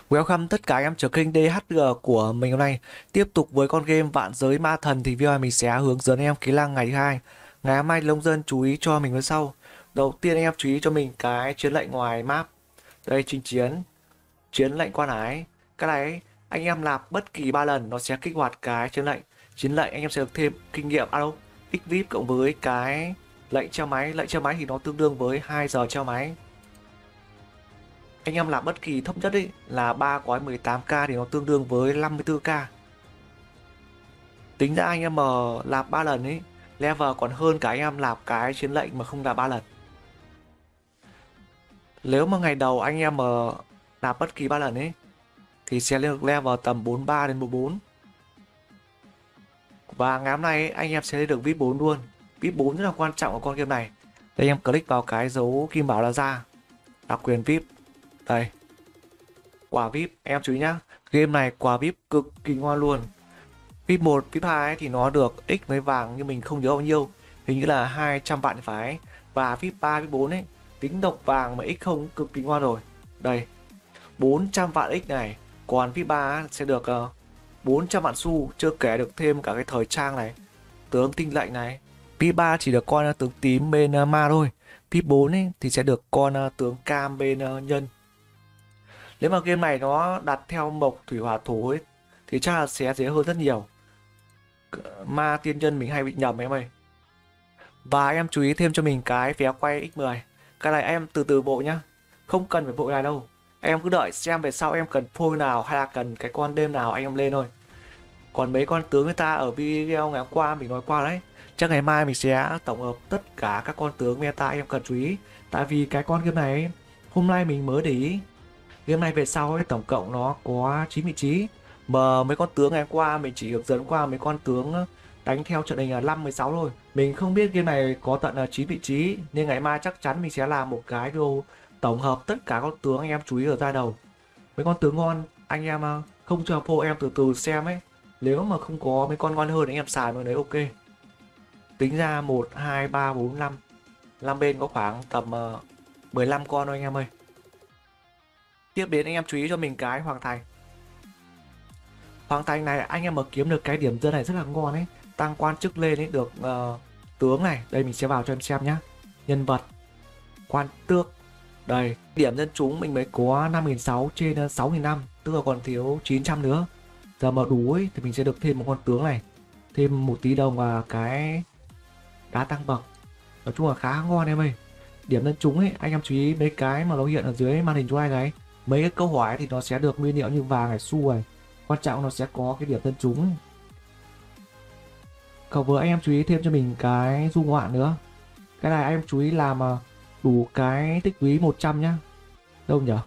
Welcome tất cả anh em trở kênh DHG của mình hôm nay. Tiếp tục với con game Vạn Giới Ma Thần thì video này mình sẽ hướng dẫn anh em kỹ năng ngày thứ hai. Ngày hôm nay nông dân chú ý cho mình như sau. Đầu tiên anh em chú ý cho mình cái chiến lệnh ngoài map. Đây chinh chiến, chiến lệnh quan ái. Cái này anh em làm bất kỳ 3 lần nó sẽ kích hoạt cái chiến lệnh. Chiến lệnh anh em sẽ được thêm kinh nghiệm đâu? XVIP cộng với cái lệnh treo máy. Lệnh treo máy thì nó tương đương với 2 giờ treo máy. Anh em làm bất kỳ thấp nhất ấy là 3 gói 18k thì nó tương đương với 54k. Tính ra anh em mà làm 3 lần ấy, level còn hơn cả anh em làm cái chiến lệnh mà không làm 3 lần. Nếu mà ngày đầu anh em mà làm bất kỳ 3 lần ấy thì sẽ lên được level tầm 43 đến 44. Và ngày hôm nay ấy, anh em sẽ lên được VIP 4 luôn. VIP 4 rất là quan trọng ở con game này. Đây anh em click vào cái dấu kim bảo là ra. Đặc quyền VIP. Đây. Quả VIP em chú ý nhá. Game này quả VIP cực kỳ ngon luôn. VIP 1, VIP 2 ấy thì nó được X với vàng nhưng mình không nhớ bao nhiêu. Hình như là 200 vạn thì phải. Và VIP 3, VIP 4 ấy, tính độc vàng mà X không cực kỳ ngon rồi. Đây, 400 vạn X này. Còn VIP 3 sẽ được 400 vạn xu, chưa kể được thêm cả cái thời trang này, tướng tinh lệnh này. VIP 3 chỉ được con tướng tím bên ma thôi. VIP 4 ấy thì sẽ được con tướng cam bên nhân. Nếu mà game này nó đặt theo mộc thủy hỏa thổ ấy thì chắc là sẽ dễ hơn rất nhiều. Ma tiên nhân mình hay bị nhầm em ơi. Và em chú ý thêm cho mình cái vé quay X10. Cái này em từ từ bộ nhá. Không cần phải vội này đâu. Em cứ đợi xem về sau em cần phôi nào hay là cần cái con đêm nào anh em lên thôi. Còn mấy con tướng người ta ở video ngày hôm qua mình nói qua đấy. Chắc ngày mai mình sẽ tổng hợp tất cả các con tướng meta em cần chú ý. Tại vì cái con game này hôm nay mình mới để ý. Game này về sau ấy tổng cộng nó có 9 vị trí. Mà mấy con tướng ngày hôm qua mình chỉ được dẫn qua mấy con tướng đánh theo trận hình là 5, 16 thôi. Mình không biết game này có tận là 9 vị trí. Nên ngày mai chắc chắn mình sẽ làm một cái video tổng hợp tất cả các tướng anh em chú ý ở giai đầu. Mấy con tướng ngon anh em không cho phô em từ từ xem ấy. Nếu mà không có mấy con ngon hơn anh em xài mới đấy ok. Tính ra 1, 2, 3, 4, 5. 5 bên có khoảng tầm 15 con thôi anh em ơi. Tiếp đến anh em chú ý cho mình cái Hoàng Thành. Hoàng Thành này anh em mà kiếm được cái điểm dân này rất là ngon ấy. Tăng quan chức lên ấy được tướng này. Đây mình sẽ vào cho em xem nhá. Nhân vật. Quan tước. Đây. Điểm dân chúng mình mới có 5.600 trên 6.500. Tức là còn thiếu 900 nữa. Giờ mà đủ ấy thì mình sẽ được thêm một con tướng này. Thêm 1 tí đồng và cái đá tăng bậc. Nói chung là khá ngon em ơi. Điểm dân chúng ấy anh em chú ý mấy cái mà nó hiện ở dưới màn hình cho ai này. Mấy cái câu hỏi thì nó sẽ được nguyên liệu như vàng này, xu này. Quan trọng nó sẽ có cái điểm dân chúng. Cộng với anh em chú ý thêm cho mình cái du ngoạn nữa. Cái này anh em chú ý làm đủ cái tích lũy 100 nhá. Đâu nhỉ?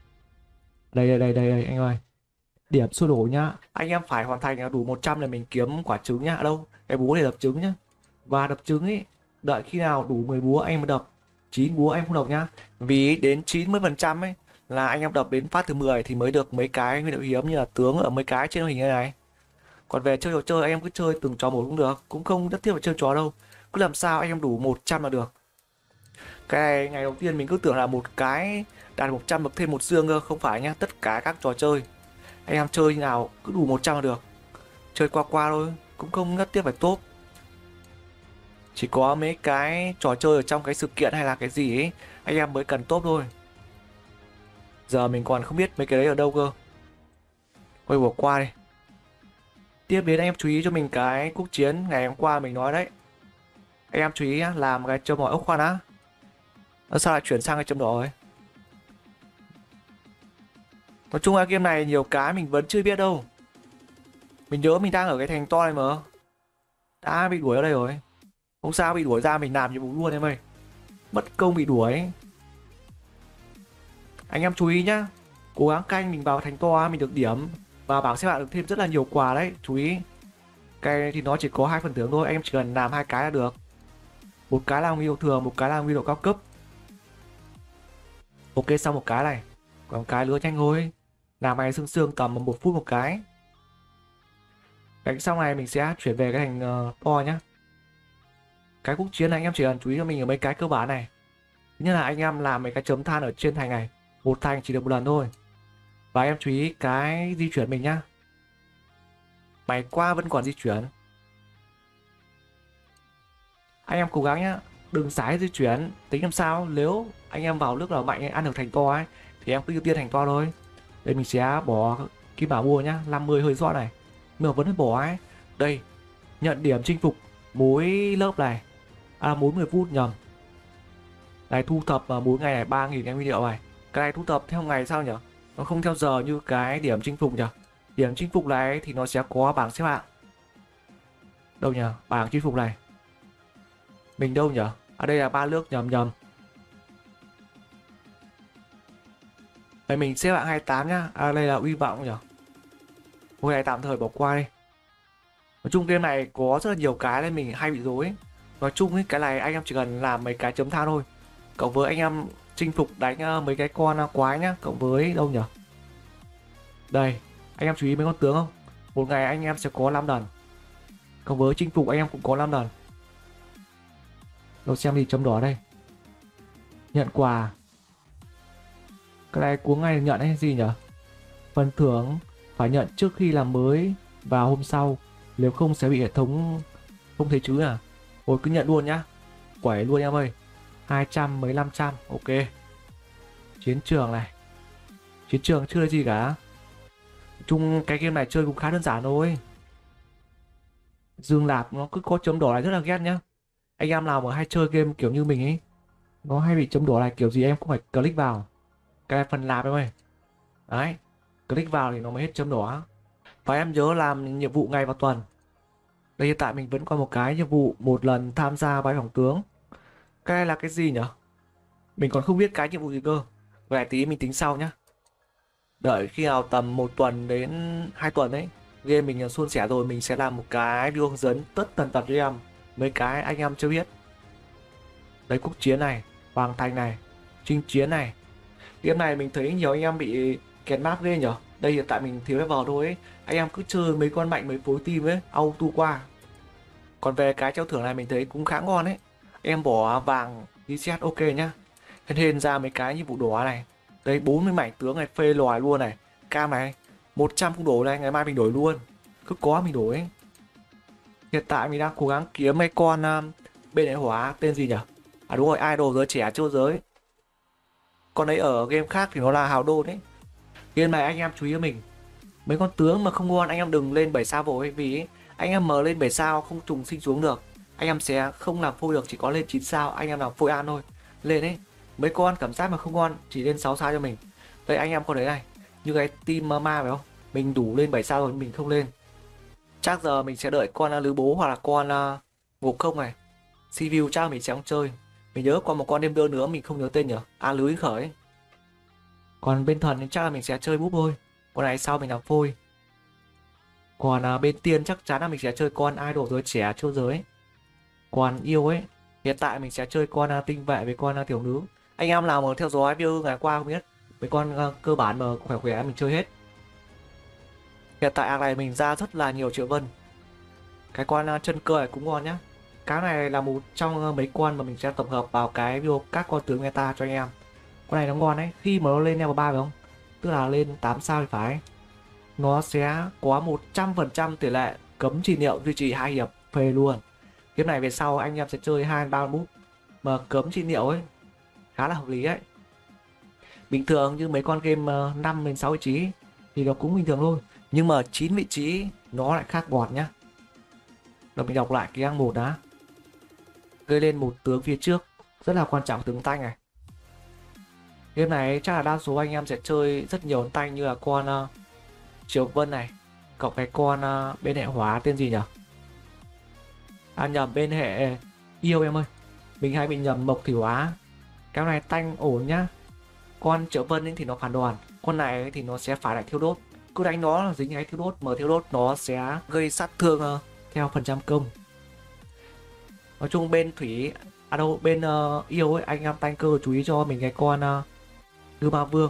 Đây anh ơi. Điểm sôi đổ nhá. Anh em phải hoàn thành đủ 100 để mình kiếm quả trứng nhá. Đâu? Cái búa để đập trứng nhá. Và đập trứng ấy, đợi khi nào đủ 10 búa anh em mới đập. 9 búa em không đập nhá. Vì đến 90% ấy là anh em đập đến phát thứ 10 thì mới được mấy cái nguyên liệu hiếm như là tướng ở mấy cái trên hình này. Còn về chơi trò chơi anh em cứ chơi từng trò một cũng được, cũng không nhất thiết phải chơi trò đâu. Cứ làm sao anh em đủ 100 là được. Cái này ngày đầu tiên mình cứ tưởng là một cái đạt 100 được thêm một dương cơ, không phải nhá, tất cả các trò chơi anh em chơi như nào cứ đủ 100 là được. Chơi qua qua thôi, cũng không nhất thiết phải top. Chỉ có mấy cái trò chơi ở trong cái sự kiện hay là cái gì ấy anh em mới cần top thôi. Giờ mình còn không biết mấy cái đấy ở đâu cơ. Thôi bỏ qua đi. Tiếp đến anh em chú ý cho mình cái quốc chiến ngày hôm qua mình nói đấy. Anh em chú ý làm cái châm mỏi ốc khoan á. Sao lại chuyển sang cái châm đỏ rồi? Nói chung là game này nhiều cái mình vẫn chưa biết đâu. Mình nhớ mình đang ở cái thành to này mà. Đã bị đuổi ở đây rồi. Không sao, bị đuổi ra mình làm nhiệm vụ luôn em ơi. Mất công bị đuổi. Anh em chú ý nhá. Cố gắng canh mình vào thành to mình được điểm. Và bảng xếp hạng được thêm rất là nhiều quà đấy. Chú ý. Cái thì nó chỉ có 2 phần thưởng thôi. Anh em chỉ cần làm 2 cái là được. Một cái là huy độ thường, một cái là huy độ cao cấp. Ok, xong một cái này. Còn cái nữa nhanh thôi. Làm này sương sương tầm 1 phút một cái. Đánh xong này mình sẽ chuyển về cái thành to nhá. Cái quốc chiến này anh em chỉ cần chú ý cho mình ở mấy cái cơ bản này. Thứ nhất là anh em làm mấy cái chấm than ở trên thành này. Một thành chỉ được một lần thôi. Và em chú ý cái di chuyển mình nhá. Mày qua vẫn còn di chuyển. Anh em cố gắng nhá, đừng sái di chuyển. Tính làm sao nếu anh em vào nước nào mạnh ấy, ăn được thành to ấy thì em cứ ưu tiên thành to thôi. Đây mình sẽ bỏ kim bảo mua nhá, 50 hơi rõ này, nhưng mà vẫn phải bỏ ấy. Đây, nhận điểm chinh phục mỗi lớp này, mỗi 10 phút nhầm. Này thu thập mỗi ngày này 3.000 em nguyên liệu này. Cái này thu thập theo ngày sao nhỉ? Nó không theo giờ như cái điểm chinh phục nhỉ? Điểm chinh phục này thì nó sẽ có bảng xếp hạng. Đâu nhỉ? Bảng chinh phục này. Mình đâu nhỉ? Đây là ba nước, nhầm nhầm. Đây mình xếp hạng 28 nhá. Đây là uy vọng nhỉ? Hôm nay tạm thời bỏ qua đi. Nói chung game này có rất là nhiều cái nên mình hay bị rối. Nói chung ấy, cái này anh em chỉ cần làm mấy cái chấm than thôi. Cộng với anh em chinh phục đánh mấy cái con quái nhá. Cộng với đâu nhỉ? Đây, anh em chú ý mấy con tướng không? Một ngày anh em sẽ có 5 lần. Cộng với chinh phục anh em cũng có 5 lần. Đâu xem đi, chấm đỏ đây. Nhận quà. Cái này cuống ngay nhận hay gì nhỉ? Phần thưởng phải nhận trước khi làm mới vào hôm sau, nếu không sẽ bị hệ thống không thấy chữ à. Ôi cứ nhận luôn nhá. Quẩy luôn em ơi. 200 mấy 500. Ok. Chiến trường này. Chiến trường chưa là gì cả. Chung cái game này chơi cũng khá đơn giản thôi. Dương Lạp nó cứ có chấm đỏ này rất là ghét nhá. Anh em nào mà hay chơi game kiểu như mình ấy, nó hay bị chấm đỏ này kiểu gì em cũng phải click vào. Cái phần lạp em ơi. Đấy. Click vào thì nó mới hết chấm đỏ. Và em nhớ làm nhiệm vụ ngày và tuần. Đây hiện tại mình vẫn còn một cái nhiệm vụ một lần tham gia bãi phỏng tướng. Cái này là cái gì nhỉ? Mình còn không biết cái nhiệm vụ gì cơ. Vậy tí mình tính sau nhá. Đợi khi nào tầm 1 tuần đến 2 tuần đấy, game mình suôn sẻ rồi, mình sẽ làm một cái video hướng dẫn tất tần tật cho em mấy cái anh em chưa biết. Đấy, quốc chiến này, hoàng thành này, chinh chiến này. Game này mình thấy nhiều anh em bị kẹt map ghê nhở. Đây hiện tại mình thiếu level thôi ấy. Anh em cứ chơi mấy con mạnh mấy phối team ấy, auto qua. Còn về cái treo thưởng này mình thấy cũng khá ngon ấy. Em bỏ vàng reset ok nhá. Hên ra mấy cái nhiệm vụ đỏ này. Đây 40 mảnh tướng này, phê loài luôn này. Cam này 100 không đổi này, ngày mai mình đổi luôn. Cứ có mình đổi ấy. Hiện tại mình đang cố gắng kiếm mấy con bên đại hóa tên gì nhỉ? Đúng rồi, idol giới trẻ chưa giới. Con ấy ở game khác thì nó là hào đô đấy. Game này anh em chú ý cho mình. Mấy con tướng mà không ngon anh em đừng lên 7 sao vội, vì anh em mở lên 7 sao không trùng sinh xuống được. Anh em sẽ không làm phôi được, chỉ có lên 9 sao anh em làm phôi an thôi. Lên ấy. Mấy con cảm giác mà không ngon chỉ lên 6 sao cho mình. Đây anh em có đấy này. Như cái team ma phải không? Mình đủ lên 7 sao rồi mình không lên. Chắc giờ mình sẽ đợi con lứ bố hoặc là con ngục không này. Cview chắc mình sẽ không chơi. Mình nhớ còn một con đêm đưa nữa mình không nhớ tên nhỉ. Lưới khởi. Còn bên thần thì chắc là mình sẽ chơi búp thôi. Con này sau mình làm phôi. Còn bên tiên chắc chắn là mình sẽ chơi con idol giới trẻ châu giới. Còn yêu ấy, hiện tại mình sẽ chơi con tinh vệ với con tiểu nữ. Anh em nào mà theo dõi video ngày qua không biết, mấy con cơ bản mà khỏe khỏe mình chơi hết. Hiện tại này mình ra rất là nhiều triệu vân. Cái con chân cơ này cũng ngon nhá. Cái này là một trong mấy con mà mình sẽ tổng hợp vào cái video các con tướng meta cho anh em. Con này nó ngon đấy, khi mà nó lên level 3 phải không? Tức là lên 8 sao thì phải. Nó sẽ có 100% tỷ lệ cấm trị liệu duy trì 2 hiệp, phê luôn. Game này về sau anh em sẽ chơi 2-3 bút mà cấm trị liệu ấy, khá là hợp lý ấy. Bình thường như mấy con game 5 đến 6 vị trí thì nó cũng bình thường thôi, nhưng mà 9 vị trí nó lại khác bọt nhá. Rồi mình đọc lại cái gang 1 đã. Gây lên một tướng phía trước, rất là quan trọng tướng tanh này. Game này chắc là đa số anh em sẽ chơi rất nhiều tanh như là con Triều Vân này, cộng cái con bên hệ hóa tên gì nhỉ? Nhầm, bên hệ yêu em ơi. Mình hay bị nhầm mộc thủy hóa. Cái này tanh ổn nhá. Con Triệu Vân ấy thì nó phản đoàn, con này thì nó sẽ phải lại thiêu đốt. Cứ đánh nó là dính cái thiêu đốt, mà thiêu đốt nó sẽ gây sát thương theo phần trăm công. Nói chung bên thủy đâu bên yêu ấy, anh em tanh cơ chú ý cho mình cái con Ngư Ma Vương.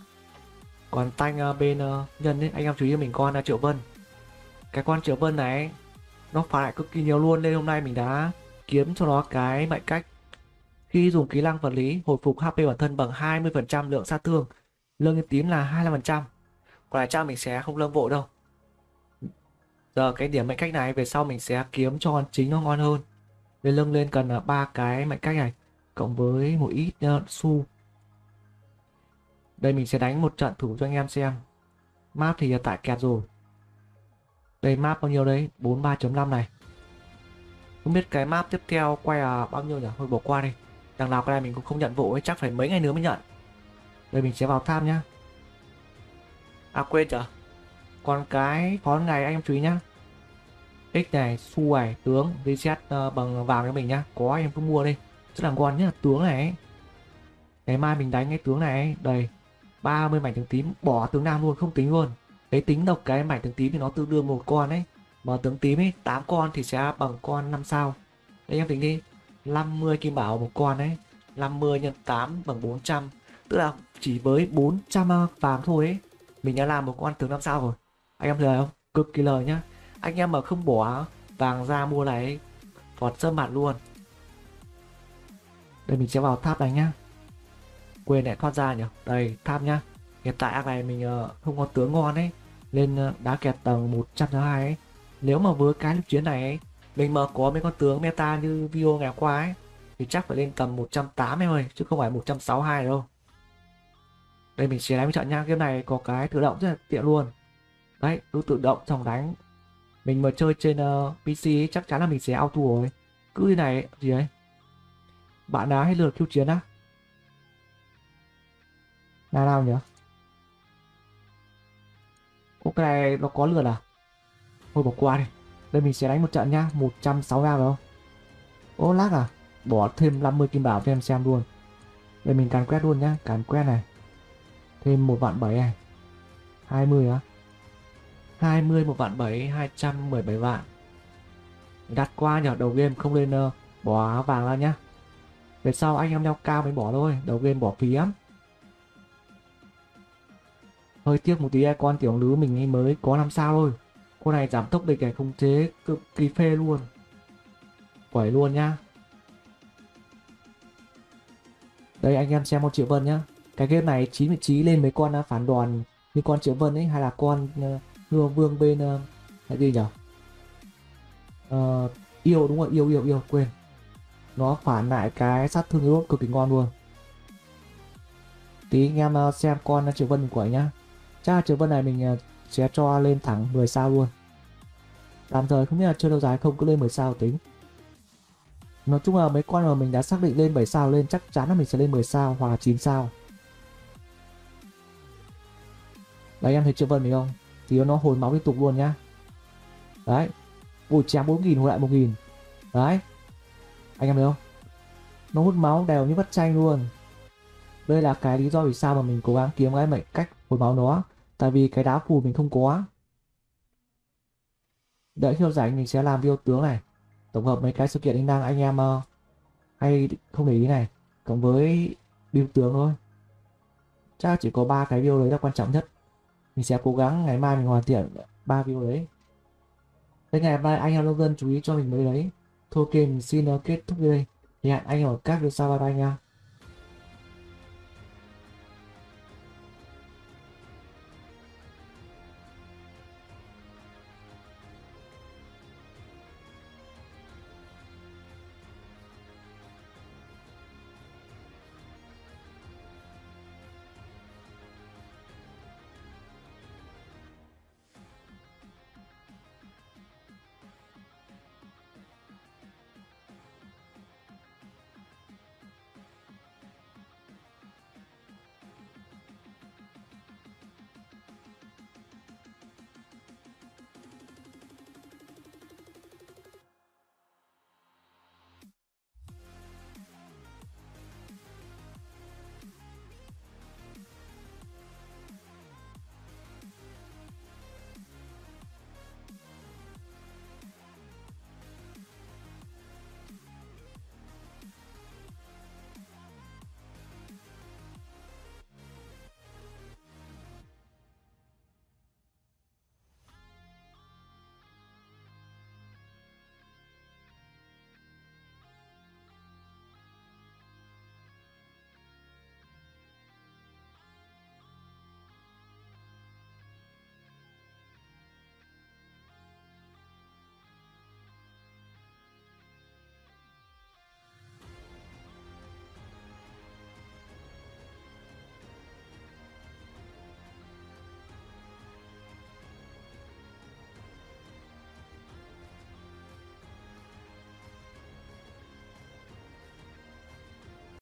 Còn tanh bên nhân ấy, anh em chú ý cho mình con Triệu Vân. Cái con Triệu Vân này nó phá lại cực kỳ nhiều luôn, nên hôm nay mình đã kiếm cho nó cái mệnh cách. Khi dùng kỹ năng vật lý hồi phục HP bản thân bằng 20% lượng sát thương, lượng tím là 25%. Còn lại chắc mình sẽ không lâm vội đâu. Giờ cái điểm mệnh cách này về sau mình sẽ kiếm cho con chính nó ngon hơn. Lên lưng lên cần 3 cái mệnh cách này cộng với một ít xu. Đây mình sẽ đánh một trận thử cho anh em xem. Map thì hiện tại kẹt rồi. Đây map bao nhiêu đấy? 43.5 này. Không biết cái map tiếp theo quay bao nhiêu nhỉ? Thôi bỏ qua đi. Đằng nào cái này mình cũng không nhận vội, chắc phải mấy ngày nữa mới nhận. Đây mình sẽ vào tham nhá. À quên chưa? Còn cái phó ngày anh em chú ý nhá. X này, xu này, tướng, reset bằng vàng cho mình nhá. Có em cứ mua đi. Rất là ngon nhất là tướng này. Ngày mai mình đánh cái tướng này. Đây, 30 mảnh tướng tím, bỏ tướng nam luôn, không tính luôn. Đấy tính độc cái mảnh tướng tím thì nó tương đương một con ấy. Mà tướng tím ấy, 8 con thì sẽ bằng con 5 sao. Đấy em tính đi. 50 kim bảo một con ấy. 50 nhân 8 bằng 400. Tức là chỉ với 400 vàng thôi ấy, mình đã làm một con tướng 5 sao rồi. Anh em lời không? Cực kỳ lời nhá. Anh em mà không bỏ vàng ra mua này phọt sơ mặt luôn. Đây mình sẽ vào tháp đánh nhá. Quên lại thoát ra nhỉ. Đây tháp nhá. Hiện tại ác này mình không có tướng ngon ấy, lên đá kẹt tầng 102 ấy. Nếu mà với cái lúc chiến này ấy, mình mà có mấy con tướng meta như video ngày qua ấy thì chắc phải lên tầm 180 em ơi, chứ không phải 162 đâu. Đây mình sẽ đánh một trận nha. Game này có cái tự động rất là tiện luôn. Đấy, cứ tự động xong đánh. Mình mà chơi trên PC ấy, chắc chắn là mình sẽ auto rồi. Cứ như này gì đấy. Bạn đá hay lượt khiêu chiến á? Nào nhỉ? Ô cái này nó có lượt à? Thôi bỏ qua đi. Đây mình sẽ đánh một trận nhá. 160 rồi không? Ô lag à? Bỏ thêm 50 kim bảo cho em xem luôn. Đây mình càn quét luôn nhá. Càn quét này. Thêm 1.700.000 này. 20 á? 20 1.700.000, 217 vạn. Đặt qua nhờ, đầu game không lên bỏ vàng ra nhá. Về sau anh em leo cao mới bỏ thôi, đầu game bỏ phí lắm. Hơi tiếc một tí con tiểu lứ mình mới có 5 sao thôi. Con này giảm tốc địch này khống chế cực kỳ phê luôn. Quẩy luôn nhá. Đây anh em xem con Triệu Vân nhá. Cái game này 99 lên mấy con phản đoàn như con Triệu Vân ấy, hay là con Hương Vương bên cái gì nhỉ? Yêu đúng rồi, yêu quên. Nó phản lại cái sát thương yếu cực kỳ ngon luôn. Tí anh em xem con Triệu Vân của nhá. Chắc là Triệu Vân này mình sẽ cho lên thẳng 10 sao luôn. Tạm thời không biết là chơi lâu dài không, cứ lên 10 sao tính. Nói chung là mấy con mà mình đã xác định lên 7 sao lên chắc chắn là mình sẽ lên 10 sao hoặc là 9 sao. Đấy em thấy Triệu Vân mình không? Thì nó hồi máu liên tục luôn nhá. Đấy. Ui chém 4.000 hồi lại 1.000. Đấy. Anh em thấy không? Nó hút máu đều như vắt chanh luôn. Đây là cái lý do vì sao mà mình cố gắng kiếm cái mệnh cách hồi máu nó. Tại vì cái đá phù mình không có. Đợi khi rảnh mình sẽ làm video tướng này. Tổng hợp mấy cái sự kiện anh em hay không để ý này. Cộng với build tướng thôi. Chắc chỉ có 3 cái video đấy là quan trọng nhất. Mình sẽ cố gắng ngày mai mình hoàn thiện 3 video đấy. Thế ngày mai anh em nông dân chú ý cho mình mấy đấy. Thôi ok mình xin kết thúc đây. Hẹn anh ở các video sau, bye bye nha.